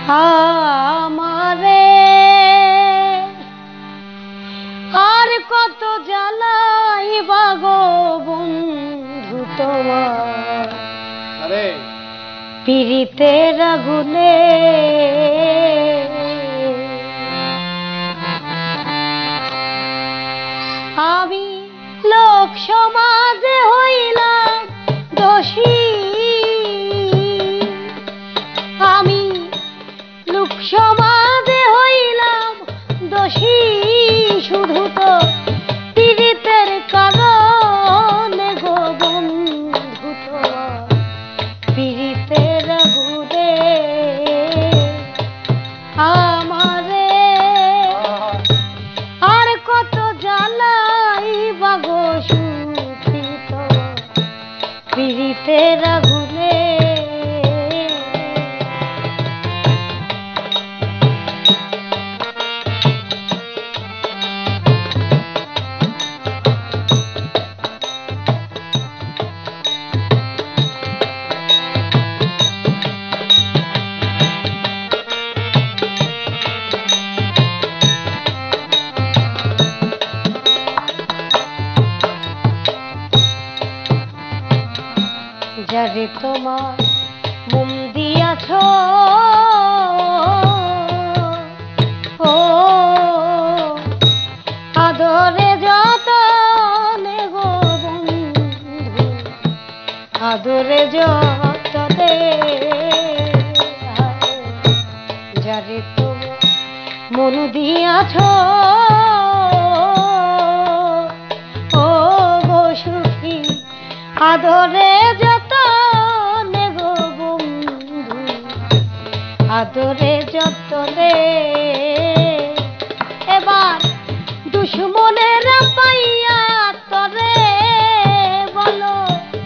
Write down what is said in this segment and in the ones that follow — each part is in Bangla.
আমারে আর কত জ্বালাইবা গো বন্ধু তোমার পীড়িতের আগুনে। আমি লোক সমাজে হইলাম দোষী, আমি লোক সমাজে হইলাম দোষী, শুধু তো পীড়িতের কারণে গো বন্ধু তোমার পীড়িতের আগুনে। আমারে আর কত জ্বালাইবা গো সুখী তোমার পীড়িতের আগুনে। যারে তোমার মন দিয়াছ ও আদরে যতনে গো বন্ধু, আদরে যতনে। যারে তোমার মন দিয়াছ ও গো সুখী আদরে যতনে গো বন্ধু, আদরে যতনে। এবার দুশ্মনেরা পাইয়া তরে বলো,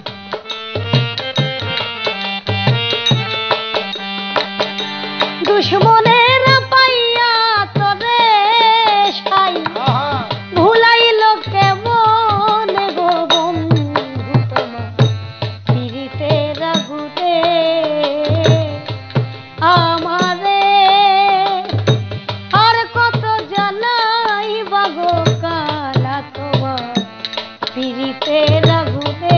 দুশ্মনেরা পাইয়া তরে সাই ভুলাইল কেমন গো বন্ধু তোমার পীড়িতের আগুনে। আমারে আর কত জ্বালাইবা গো কালা তোমার পীড়িতের আগুনে।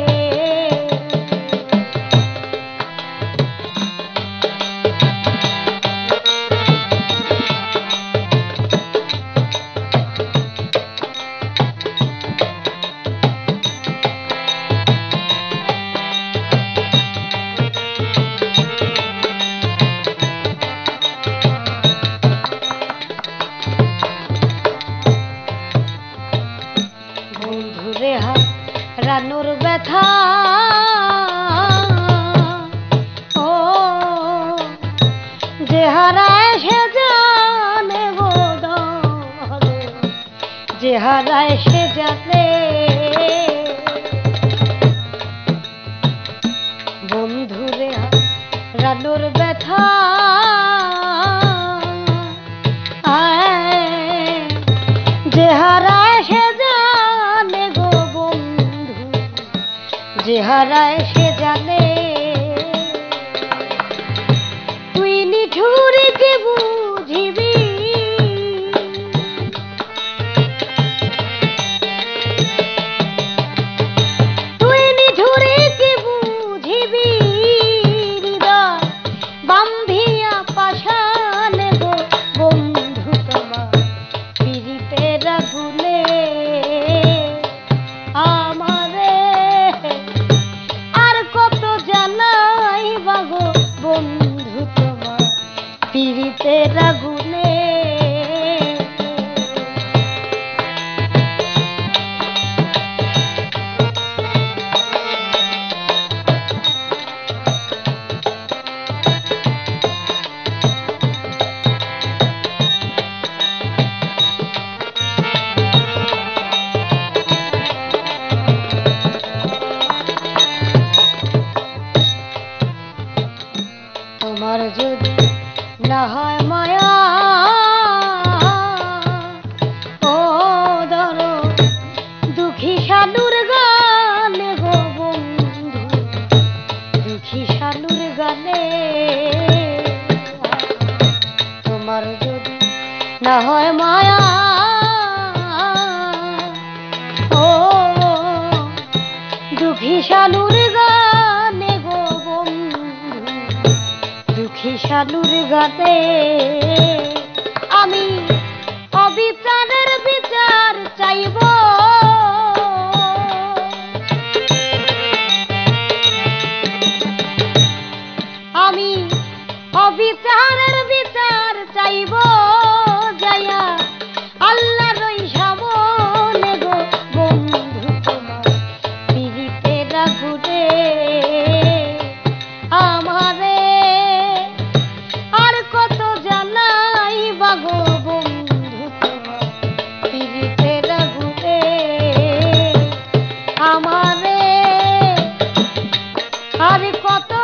বন্ধুরে হারানোর ব্যথা ও যে হারায় সে জানে গো দরে, যে হারায় সে জানে। বন্ধুরে হারানোর ব্যথা যে হারায় সে জানে গো বন্ধু, যে হারায় সে জানে। তুই নিঠুরি কি বুঝিবি, তুই নিঠুরি কি বুঝিবি, হৃদয় বান্ধিয়া পাশানে গো বন্ধু তোমার পীড়িতের আগুনে। আমারে আর কত জ্বালাইবা গো বন্ধু তোমার পীড়িতের আগুনে। তোমার যদি না হয় মায়া ও ধরো দুঃখী সাধুর গানে গো বন্ধু, দুঃখী সাধুর গানে। হয় মায়া ও দুঃখী শালুর গানে গো বন্ধু দুঃখী শালুর গানে আমি অবিচারের বিচার চাইব আমি অবিচারের বিচার চাইব যায়া আল্লাহর ওই সামনে গো বন্ধু তোমার পিরিতের আগুনে আমারে আর কত জানাইবা গো বন্ধু তোমার পিরিতের আগুনে আমারে আর কত